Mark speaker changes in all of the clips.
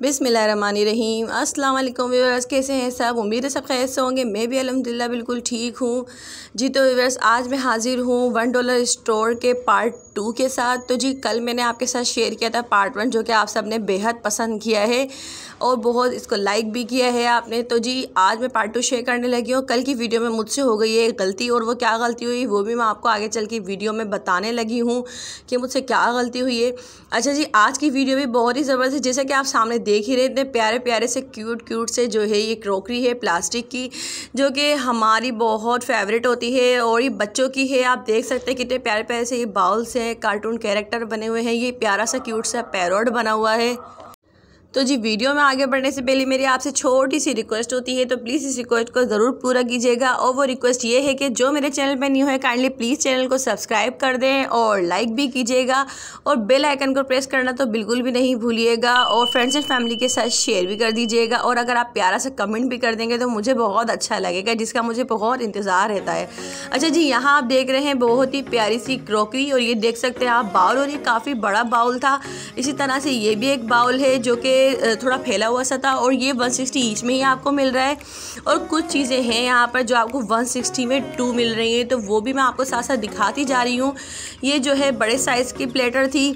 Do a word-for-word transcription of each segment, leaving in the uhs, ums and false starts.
Speaker 1: बिस्मिल्लाहिर्रहमानिर्रहीम। अस्सलाम वालेकुम व्यूअर्स, कैसे हैं सब? उम्मीद है सब खैर से होंगे। मैं भी अल्हम्दुलिल्लाह बिल्कुल ठीक हूँ जी। तो व्यूअर्स, आज मैं हाज़िर हूँ वन डॉलर स्टोर के पार्ट टू के साथ। तो जी, कल मैंने आपके साथ शेयर किया था पार्ट वन, जो कि आप सब ने बेहद पसंद किया है और बहुत इसको लाइक भी किया है आपने। तो जी, आज मैं पार्ट टू शेयर करने लगी हूँ। कल की वीडियो में मुझसे हो गई है गलती, और वो क्या गलती हुई वो भी मैं आपको आगे चल के वीडियो में बताने लगी हूँ कि मुझसे क्या गलती हुई है। अच्छा जी, आज की वीडियो भी बहुत ही ज़बरदस्त है। जैसा कि आप सामने देख ही रहे, इतने प्यारे प्यारे से क्यूट क्यूट से जो है ये क्रॉकरी है प्लास्टिक की, जो कि हमारी बहुत फेवरेट होती है और ये बच्चों की है। आप देख सकते हैं कितने प्यारे प्यारे से ये बाउल्स हैं, कार्टून कैरेक्टर बने हुए हैं। ये प्यारा सा क्यूट सा पैरोट बना हुआ है। तो जी, वीडियो में आगे बढ़ने से पहले मेरी आपसे छोटी सी रिक्वेस्ट होती है, तो प्लीज़ इस रिक्वेस्ट को ज़रूर पूरा कीजिएगा। और वो रिक्वेस्ट ये है कि जो मेरे चैनल पर न्यू है, काइंडली प्लीज़ चैनल को सब्सक्राइब कर दें और लाइक भी कीजिएगा, और बेल आइकन को प्रेस करना तो बिल्कुल भी नहीं भूलिएगा, और फ्रेंड्स एंड फैमिली के साथ शेयर भी कर दीजिएगा। और अगर आप प्यारा सा कमेंट भी कर देंगे तो मुझे बहुत अच्छा लगेगा, जिसका मुझे बहुत इंतज़ार रहता है। अच्छा जी, यहाँ आप देख रहे हैं बहुत ही प्यारी सी क्रॉकरी, और ये देख सकते हैं आप बाउल, और ये काफ़ी बड़ा बाउल था। इसी तरह से ये भी एक बाउल है जो कि थोड़ा फैला हुआ सा था, और ये वन सिक्सटी ईच में ही आपको मिल रहा है। और कुछ चीज़ें हैं यहाँ पर जो आपको वन सिक्सटी में टू मिल रही हैं, तो वो भी मैं आपको साथ साथ दिखाती जा रही हूँ। ये जो है बड़े साइज़ की प्लेटर थी,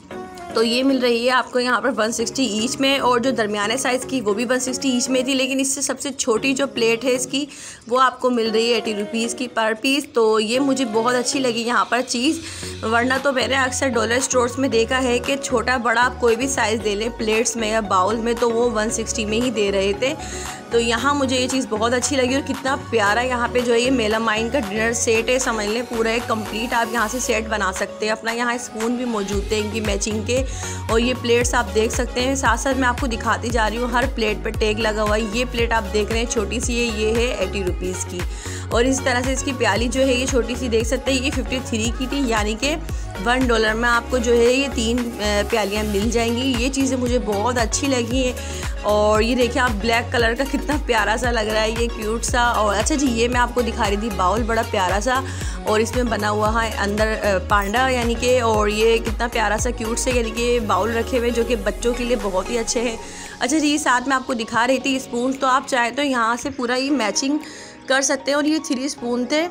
Speaker 1: तो ये मिल रही है आपको यहाँ पर वन सिक्सटी ईच में, और जो दरमियाने साइज़ की वो भी वन सिक्सटी ईच में थी, लेकिन इससे सबसे छोटी जो प्लेट है इसकी वो आपको मिल रही है एटी रुपीज़ की पर पीस। तो ये मुझे बहुत अच्छी लगी यहाँ पर चीज़, वरना तो मैंने अक्सर डॉलर स्टोर्स में देखा है कि छोटा बड़ा आप कोई भी साइज़ दे लें प्लेट्स में या बाउल में, तो वो वन सिक्सटी में ही दे रहे थे। तो यहाँ मुझे ये चीज़ बहुत अच्छी लगी, और कितना प्यारा यहाँ पे जो है ये मेलामाइन का डिनर सेट है, समझ लें पूरा एक कंप्लीट आप यहाँ से सेट बना सकते हैं। अपना यहाँ स्पून भी मौजूद थे इनकी मैचिंग के, और ये प्लेट्स आप देख सकते हैं। साथ साथ मैं आपको दिखाती जा रही हूँ, हर प्लेट पर टैग लगा हुआ है। ये प्लेट आप देख रहे हैं छोटी सी है, ये है एटी रुपीज़ की। और इस तरह से इसकी प्याली जो है ये छोटी सी देख सकते हैं, ये फिफ्टी थ्री की थी, यानी कि वन डॉलर में आपको जो है ये तीन प्यालियाँ मिल जाएंगी। ये चीज़ें मुझे बहुत अच्छी लगी हैं। और ये देखिए आप, ब्लैक कलर का कितना प्यारा सा लग रहा है ये क्यूट सा। और अच्छा जी, ये मैं आपको दिखा रही थी बाउल, बड़ा प्यारा सा, और इसमें बना हुआ है अंदर पांडा यानी कि, और ये कितना प्यारा सा क्यूट से यानी कि बाउल रखे हुए जो कि बच्चों के लिए बहुत ही अच्छे हैं। अच्छा जी, साथ में आपको दिखा रही थी स्पून, तो आप चाहे तो यहाँ से पूरा ये मैचिंग कर सकते हैं। और ये थ्री स्पून थे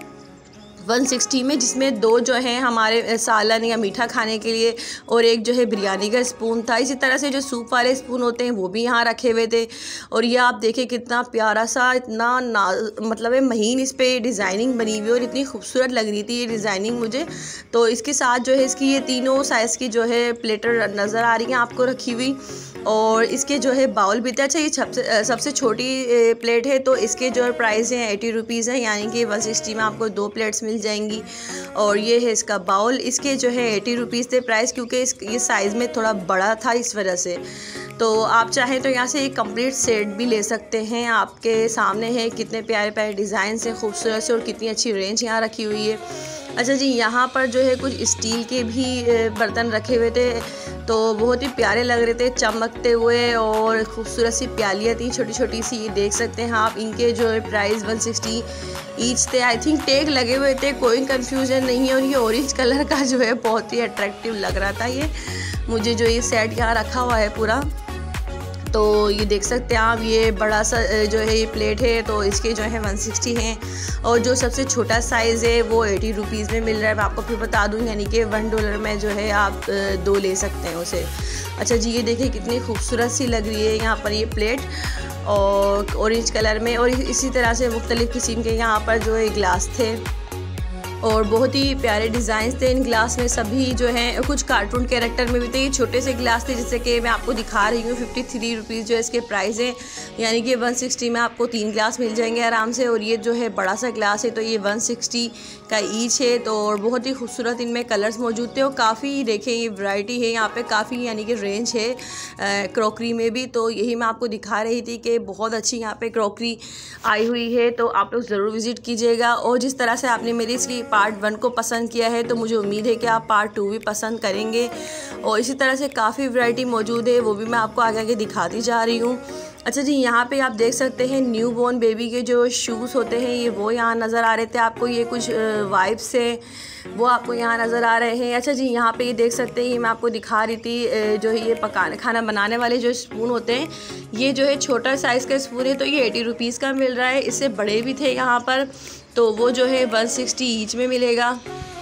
Speaker 1: वन सिक्सटी में, जिसमें दो जो है हमारे सालन या मीठा खाने के लिए, और एक जो है बिरयानी का स्पून था। इसी तरह से जो सूप वाले स्पून होते हैं वो भी यहाँ रखे हुए थे। और ये आप देखिए कितना प्यारा सा, इतना ना मतलब है महीन इस पर डिज़ाइनिंग बनी हुई, और इतनी खूबसूरत लग रही थी ये डिज़ाइनिंग मुझे। तो इसके साथ जो है इसकी ये तीनों साइज़ की जो है प्लेटर नज़र आ रही हैं आपको रखी हुई, और इसके जो है बाउल भी थे। अच्छा, ये सबसे सबसे छोटी प्लेट है, तो इसके जो प्राइस हैं एटी रुपीज़ है, यानी कि वन सिक्सटी में आपको दो प्लेट्स मिल जाएंगी। और ये है इसका बाउल, इसके जो है एटी रुपीज़ थे प्राइस, क्योंकि इस ये साइज़ में थोड़ा बड़ा था इस वजह से। तो आप चाहें तो यहाँ से एक कंप्लीट सेट भी ले सकते हैं। आपके सामने है कितने प्यारे प्यारे डिज़ाइन से, खूबसूरत से, और कितनी अच्छी रेंज यहाँ रखी हुई है। अच्छा जी, यहाँ पर जो है कुछ स्टील के भी बर्तन रखे हुए थे, तो बहुत ही प्यारे लग रहे थे चमकते हुए, और खूबसूरत सी प्यालियाँ थी छोटी छोटी सी, ये देख सकते हैं आप। इनके जो है प्राइस वन सिक्सटी ईच थे। आई थिंक टैग लगे हुए थे, कोई कंफ्यूजन नहीं है। और ये ऑरेंज कलर का जो है बहुत ही अट्रैक्टिव लग रहा था ये मुझे, जो ये सेट यहाँ रखा हुआ है पूरा। तो ये देख सकते हैं आप, ये बड़ा सा जो है ये प्लेट है, तो इसके जो है वन सिक्सटी हैं, और जो सबसे छोटा साइज़ है वो एटी रुपीज़ में मिल रहा है। मैं आपको फिर बता दूँ, यानी कि वन डॉलर में जो है आप दो ले सकते हैं उसे। अच्छा जी, ये देखिए कितनी खूबसूरत सी लग रही है यहाँ पर ये प्लेट, और ऑरेंज कलर में, और इसी तरह से मुख्तलिफ़ किस्म के यहाँ पर जो है गिलास थे, और बहुत ही प्यारे डिज़ाइंस थे इन ग्लास में। सभी जो हैं कुछ कार्टून कैरेक्टर में भी थे। ये छोटे से ग्लास थे, जैसे कि मैं आपको दिखा रही हूँ। फिफ्टी थ्री रुपीज़ जो है इसके प्राइस हैं, यानी कि वन सिक्सटी में आपको तीन ग्लास मिल जाएंगे आराम से। और ये जो है बड़ा सा ग्लास है, तो ये वन सिक्सटी का ईच है। तो और बहुत ही खूबसूरत इनमें कलर्स मौजूद थे, और काफ़ी देखें ये वैरायटी है यहाँ पे, काफ़ी यानी कि रेंज है क्रॉकरी में भी। तो यही मैं आपको दिखा रही थी कि बहुत अच्छी यहाँ पे क्रॉकरी आई हुई है, तो आप लोग ज़रूर विज़िट कीजिएगा। और जिस तरह से आपने मेरी इसकी पार्ट वन को पसंद किया है, तो मुझे उम्मीद है कि आप पार्ट टू भी पसंद करेंगे। और इसी तरह से काफ़ी वैरायटी मौजूद है, वो भी मैं आपको आगे आगे दिखाती जा रही हूँ। अच्छा जी, यहाँ पे आप देख सकते हैं न्यू बॉर्न बेबी के जो शूज़ होते हैं ये वो यहाँ नज़र आ रहे थे आपको। ये कुछ वाइब्स से वो आपको यहाँ नज़र आ रहे हैं। अच्छा जी, यहाँ पे ये देख सकते हैं, ये मैं आपको दिखा रही थी जो है ये पकाने खाना बनाने वाले जो स्पून होते हैं, ये जो है छोटा साइज़ का स्पून है तो ये एटी रुपीज़ का मिल रहा है। इससे बड़े भी थे यहाँ पर तो वो जो है वन सिक्सटी ईच में मिलेगा।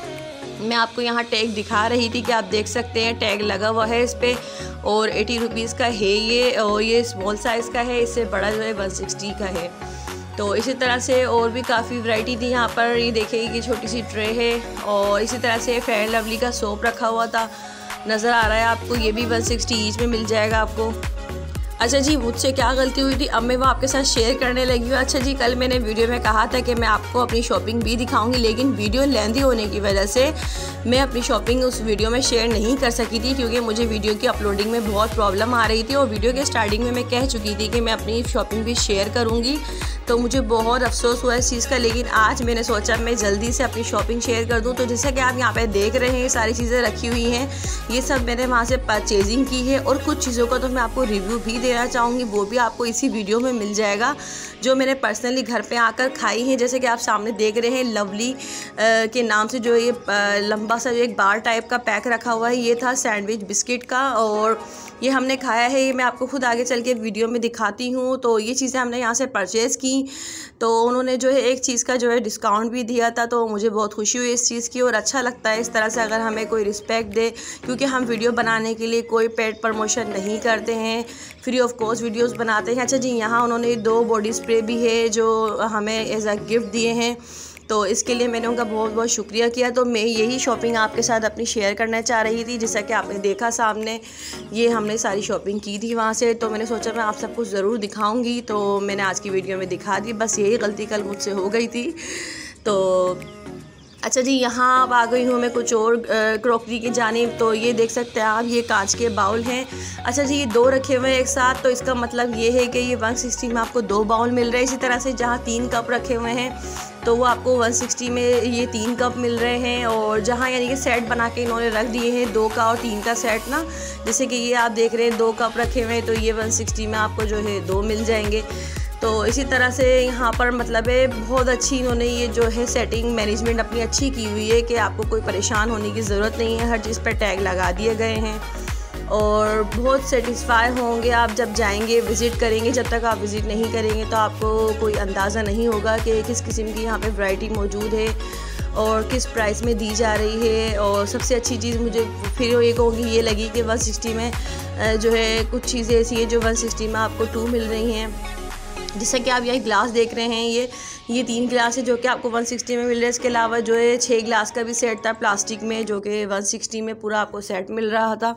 Speaker 1: मैं आपको यहाँ टैग दिखा रही थी कि आप देख सकते हैं टैग लगा हुआ है इस पर और एटी रुपीज़ का है ये, और ये स्मॉल साइज़ का है, इससे बड़ा जो है वन सिक्सटी का है। तो इसी तरह से और भी काफ़ी वैरायटी थी यहाँ पर। ये देखिए कि छोटी सी ट्रे है और इसी तरह से फेयर एंड लवली का सोप रखा हुआ था नज़र आ रहा है आपको, ये भी वन सिक्सटी ईच में मिल जाएगा आपको। अच्छा जी, मुझसे क्या गलती हुई थी अब मैं वो आपके साथ शेयर करने लगी हूँ। अच्छा जी, कल मैंने वीडियो में कहा था कि मैं आपको अपनी शॉपिंग भी दिखाऊंगी, लेकिन वीडियो लेंथी होने की वजह से मैं अपनी शॉपिंग उस वीडियो में शेयर नहीं कर सकी थी, क्योंकि मुझे वीडियो की अपलोडिंग में बहुत प्रॉब्लम आ रही थी और वीडियो के स्टार्टिंग में मैं कह चुकी थी कि मैं अपनी शॉपिंग भी शेयर करूँगी। तो मुझे बहुत अफसोस हुआ इस चीज़ का, लेकिन आज मैंने सोचा मैं जल्दी से अपनी शॉपिंग शेयर कर दूं। तो जैसा कि आप यहाँ पे देख रहे हैं सारी चीज़ें रखी हुई हैं, ये सब मैंने वहाँ से परचेजिंग की है और कुछ चीज़ों का तो मैं आपको रिव्यू भी देना चाहूँगी, वो भी आपको इसी वीडियो में मिल जाएगा जो मैंने पर्सनली घर पे आकर खाई हैं। जैसे कि आप सामने देख रहे हैं लवली के नाम से जो ये लंबा सा जो एक बार टाइप का पैक रखा हुआ है, ये था सैंडविच बिस्किट का और ये हमने खाया है। ये मैं आपको खुद आगे चल के वीडियो में दिखाती हूँ। तो ये चीज़ें हमने यहाँ से परचेज़ की तो उन्होंने जो है एक चीज़ का जो है डिस्काउंट भी दिया था, तो मुझे बहुत खुशी हुई इस चीज़ की और अच्छा लगता है इस तरह से अगर हमें कोई रिस्पेक्ट दे, क्योंकि हम वीडियो बनाने के लिए कोई पेड प्रमोशन नहीं करते हैं, फ्री ऑफ कॉस्ट वीडियोस बनाते हैं। अच्छा जी, यहाँ उन्होंने दो बॉडी स्प्रे भी है जो हमें एज अ गिफ्ट दिए हैं, तो इसके लिए मैंने उनका बहुत बहुत शुक्रिया किया। तो मैं यही शॉपिंग आपके साथ अपनी शेयर करना चाह रही थी। जैसा कि आपने देखा सामने ये हमने सारी शॉपिंग की थी वहाँ से, तो मैंने सोचा मैं आप सबको ज़रूर दिखाऊंगी, तो मैंने आज की वीडियो में दिखा दी। बस यही गलती कल मुझसे हो गई थी। तो अच्छा जी, यहाँ अब आ गई हूँ मैं कुछ और क्रॉकरी की जानिब। तो ये देख सकते हैं आप, ये कांच के बाउल हैं। अच्छा जी, ये दो रखे हुए हैं एक साथ, तो इसका मतलब ये है कि ये वन सिक्सटी में आपको दो बाउल मिल रहे हैं। इसी तरह से जहाँ तीन कप रखे हुए हैं तो वो आपको वन सिक्सटी में ये तीन कप मिल रहे हैं। और जहाँ यानी कि सेट बना के इन्होंने रख दिए हैं दो का और तीन का सेट ना, जैसे कि ये आप देख रहे हैं दो कप रखे हुए हैं, तो ये वन सिक्सटी में आपको जो है दो मिल जाएंगे। तो इसी तरह से यहाँ पर मतलब है बहुत अच्छी इन्होंने ये जो है सेटिंग मैनेजमेंट अपनी अच्छी की हुई है कि आपको कोई परेशान होने की ज़रूरत नहीं है। हर चीज़ पर टैग लगा दिए गए हैं और बहुत सेटिस्फाई होंगे आप जब जाएंगे, विज़िट करेंगे। जब तक आप विज़िट नहीं करेंगे तो आपको कोई अंदाज़ा नहीं होगा कि किस किस्म की यहाँ पे वैरायटी मौजूद है और किस प्राइस में दी जा रही है। और सबसे अच्छी चीज़ मुझे फिर ये कहूँगी ये लगी कि वन सिक्सटी में जो है कुछ चीज़ें ऐसी है जो वन सिक्सटी में आपको टू मिल रही हैं। जैसा कि आप यही ग्लास देख रहे हैं, ये ये तीन गिलास है जो कि आपको वन सिक्सटी में मिल रहा है। इसके अलावा जो है छः गिलास का भी सेट था प्लास्टिक में, जो कि वन सिक्सटी में पूरा आपको सेट मिल रहा था।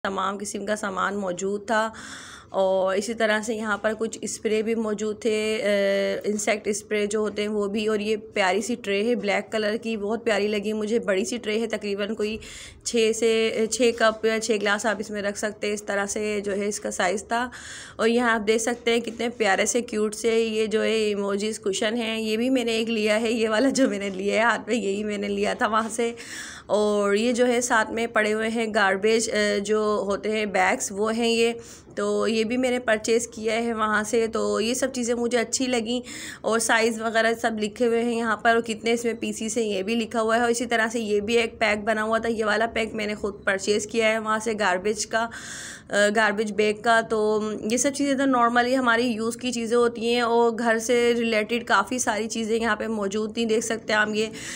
Speaker 1: तमाम किस्म का सामान मौजूद था। और इसी तरह से यहाँ पर कुछ स्प्रे भी मौजूद थे, इंसेक्ट स्प्रे जो होते हैं वो भी। और ये प्यारी सी ट्रे है ब्लैक कलर की, बहुत प्यारी लगी मुझे। बड़ी सी ट्रे है, तकरीबन कोई छः से छः कप या छः गिलास आप इसमें रख सकते हैं, इस तरह से जो है इसका साइज़ था। और यहाँ आप देख सकते हैं कितने प्यारे से क्यूट से ये जो है इमोजीज कुशन हैं। ये भी मैंने एक लिया है, ये वाला जो मैंने लिया है हाथ में, यही मैंने लिया था वहाँ से। और ये जो है साथ में पड़े हुए हैं गार्बेज जो होते हैं बैग्स, वो हैं ये, तो ये भी मैंने परचेज़ किया है वहाँ से। तो ये सब चीज़ें मुझे अच्छी लगी। और साइज़ वगैरह सब लिखे हुए हैं यहाँ पर, और कितने इसमें पीसीस हैं ये भी लिखा हुआ है। और इसी तरह से ये भी एक पैक बना हुआ था, ये वाला पैक मैंने ख़ुद परचेज़ किया है वहाँ से, गार्बेज का, गार्बेज बैग का। तो ये सब चीज़ें तो नॉर्मली हमारी यूज़ की चीज़ें होती हैं, और घर से रिलेटेड काफ़ी सारी चीज़ें यहाँ पे मौजूद थी। देख सकते हैं आप,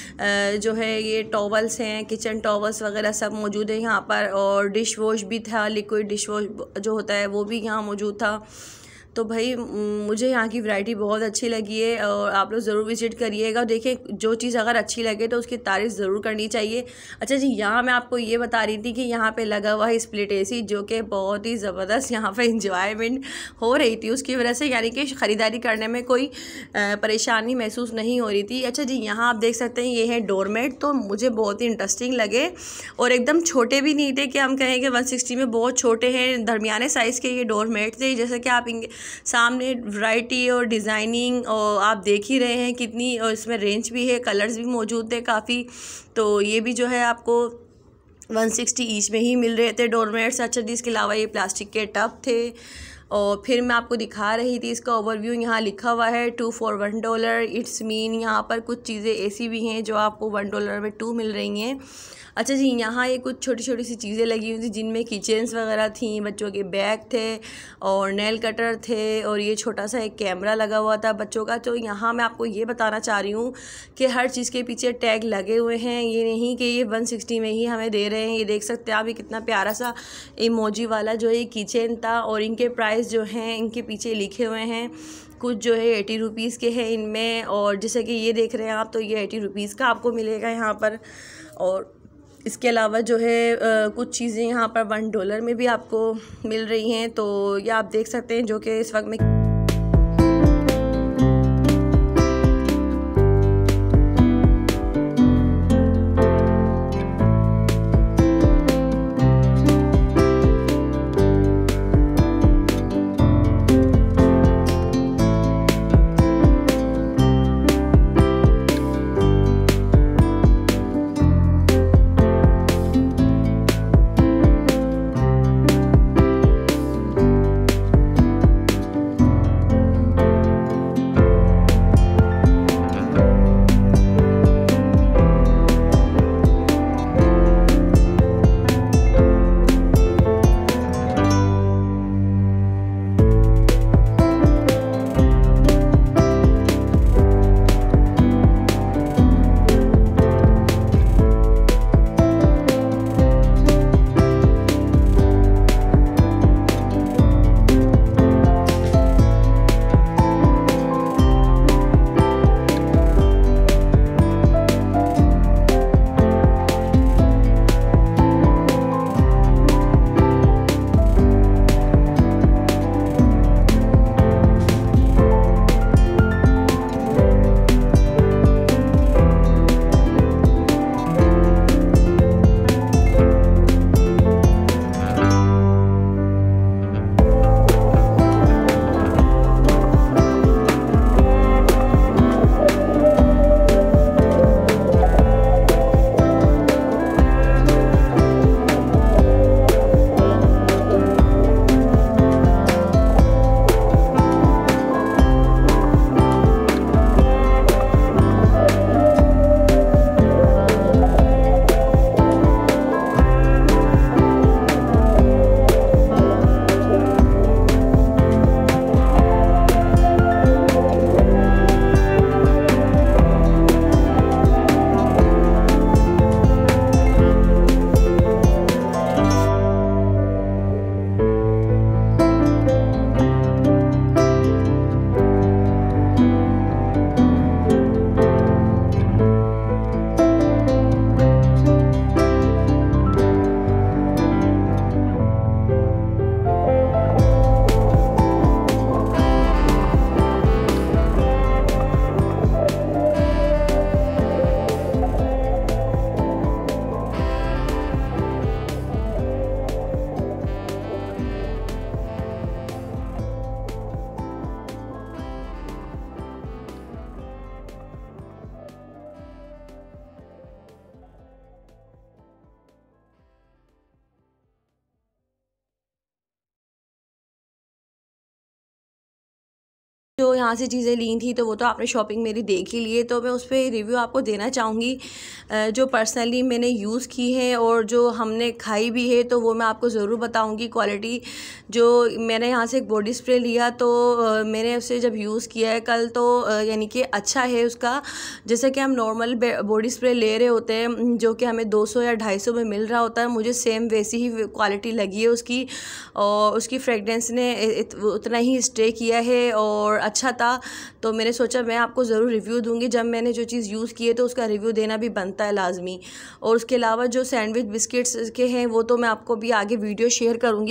Speaker 1: ये जो है ये टॉवल्स हैं, किचन टॉवल्स वगैरह सब मौजूद है यहाँ पर। और डिश वॉश भी था, लिक्विड डिश वॉश जो होता है वो भी यहाँ मौजूद था। तो भाई मुझे यहाँ की वैरायटी बहुत अच्छी लगी है, और आप लोग ज़रूर विज़िट करिएगा। देखिए, जो चीज़ अगर अच्छी लगे तो उसकी तारीफ़ ज़रूर करनी चाहिए। अच्छा जी, यहाँ मैं आपको ये बता रही थी कि यहाँ पे लगा हुआ है स्प्लिट एसी, जो कि बहुत ही ज़बरदस्त यहाँ पे इंजॉयमेंट हो रही थी उसकी वजह से, यानी कि ख़रीदारी करने में कोई परेशानी महसूस नहीं हो रही थी। अच्छा जी, यहाँ आप देख सकते हैं ये है डोरमेट, तो मुझे बहुत ही इंटरेस्टिंग लगे, और एकदम छोटे भी नहीं थे कि हम कहें कि वन सिक्सटी में बहुत छोटे हैं, दरमियाने साइज़ के ये डोरमेट थे। जैसे कि आप इनके सामने वैरायटी और डिज़ाइनिंग और आप देख ही रहे हैं कितनी, और इसमें रेंज भी है, कलर्स भी मौजूद थे काफ़ी। तो ये भी जो है आपको वन सिक्सटी ईच में ही मिल रहे थे डोरमेट्स। अच्छा जी, इसके अलावा ये प्लास्टिक के टब थे। और फिर मैं आपको दिखा रही थी इसका ओवरव्यू, यहाँ लिखा हुआ है two for one dollar. It's mean यहाँ पर कुछ चीज़ें ऐसी भी हैं जो आपको वन डॉलर में टू मिल रही हैं। अच्छा जी, यहाँ ये कुछ छोटी छोटी सी चीज़ें लगी हुई थी, जिनमें किचन्स वगैरह थी, बच्चों के बैग थे, और नेल कटर थे, और ये छोटा सा एक कैमरा लगा हुआ था बच्चों का। तो यहाँ मैं आपको ये बताना चाह रही हूँ कि हर चीज़ के पीछे टैग लगे हुए हैं, ये नहीं कि ये वन सिक्सटी में ही हमें दे रहे हैं। ये देख सकते हैं आप, ये कितना प्यारा सा इमोजी वाला जो है किचन था, और इनके प्राइस जो हैं इनके पीछे लिखे हुए हैं। कुछ जो है एटी रुपीज़ के हैं इनमें, और जैसे कि ये देख रहे हैं आप, तो ये एटी रुपीज़ का आपको मिलेगा यहाँ पर। और इसके अलावा जो है आ, कुछ चीज़ें यहाँ पर वन डॉलर में भी आपको मिल रही हैं। तो ये आप देख सकते हैं, जो कि इस वक्त में यहाँ से चीज़ें ली थी तो वो तो आपने शॉपिंग मेरी देख ही ली है, तो मैं उस पर रिव्यू आपको देना चाहूँगी जो पर्सनली मैंने यूज़ की है और जो हमने खाई भी है, तो वो मैं आपको ज़रूर बताऊँगी। क्वालिटी जो मैंने यहाँ से एक बॉडी स्प्रे लिया तो मैंने उसे जब यूज़ किया है कल, तो यानी कि अच्छा है उसका। जैसे कि हम नॉर्मल बॉडी स्प्रे ले रहे होते हैं जो कि हमें दो सौ या ढाई सौ में मिल रहा होता है, मुझे सेम वैसी ही क्वालिटी लगी है उसकी, और उसकी फ्रेगरेंस ने उतना ही स्टे किया है और अच्छा था। तो मैंने सोचा मैं आपको ज़रूर रिव्यू दूंगी। जब मैंने जो चीज़ यूज़ की है तो उसका रिव्यू देना भी बनता है लाजमी। और उसके अलावा जो सैंडविच बिस्किट्स के हैं वो तो मैं आपको भी आगे वीडियो शेयर करूँगी।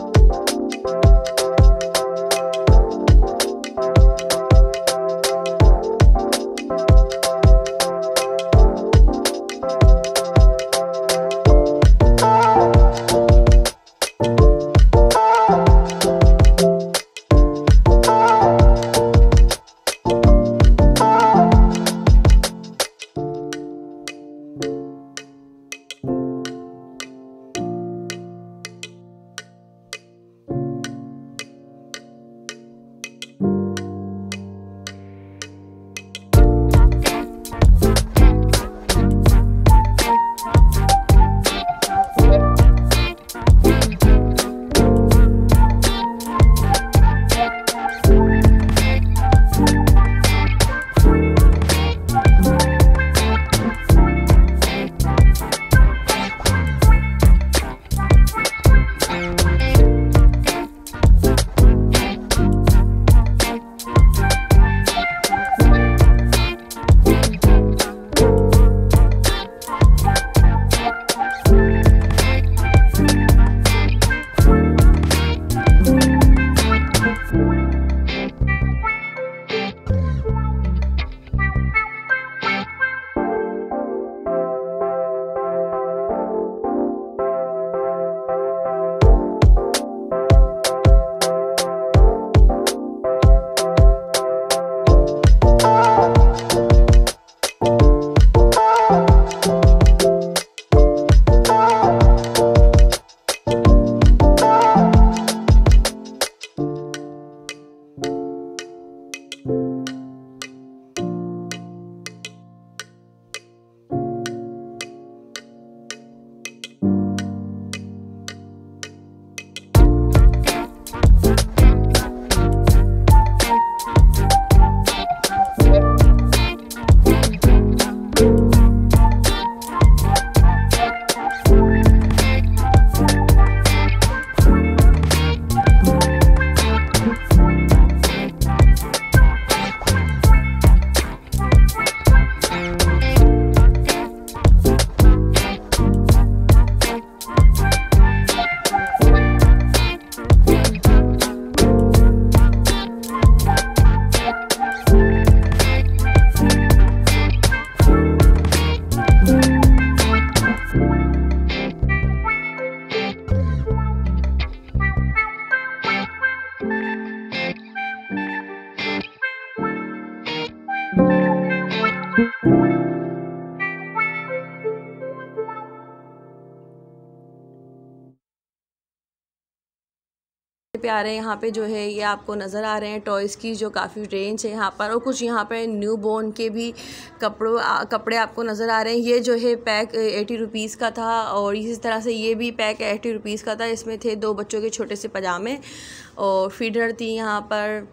Speaker 1: प्यारे यहाँ पे जो है ये आपको नज़र आ रहे हैं टॉयज़ की जो काफ़ी रेंज है यहाँ पर, और कुछ यहाँ पर न्यू बॉर्न के भी कपड़ों कपड़े आपको नज़र आ रहे हैं। ये जो है पैक एटी रुपीज़ का था, और इसी तरह से ये भी पैक एटी रुपीज़ का था। इसमें थे दो बच्चों के छोटे से पजामे और फीडर थी यहाँ पर,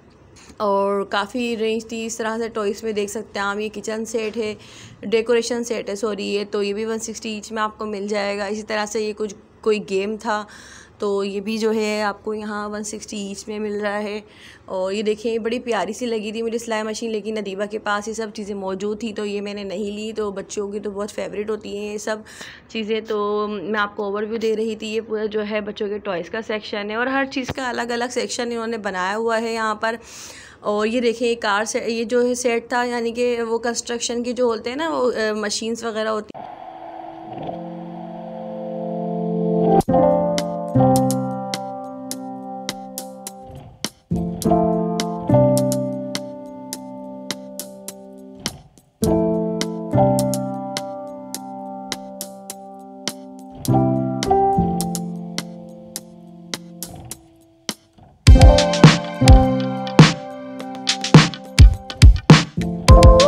Speaker 1: और काफ़ी रेंज थी। इस तरह से टॉयज़ में देख सकते हैं आप। ये किचन सेट है, डेकोरेशन सेट है सॉरी, ये तो ये भी वन सिक्सटी ईच में आपको मिल जाएगा। इसी तरह से ये कुछ कोई गेम था तो ये भी जो है आपको यहाँ वन सिक्सटी ईच में मिल रहा है। और ये देखें ये बड़ी प्यारी सी लगी थी मेरी सिलाई मशीन, लेकिन नदीबा के पास ये सब चीज़ें मौजूद थी तो ये मैंने नहीं ली। तो बच्चों की तो बहुत फेवरेट होती हैं ये सब चीज़ें। तो मैं आपको ओवरव्यू दे रही थी। ये पूरा जो है बच्चों के टॉयज़ का सेक्शन है, और हर चीज़ का अलग अलग सेक्शन इन्होंने बनाया हुआ है यहाँ पर। और ये देखें कार से ये जो है सेट था, यानी कि वो कंस्ट्रक्शन की जो होते हैं ना वो मशीन्स वगैरह होती हैं। है।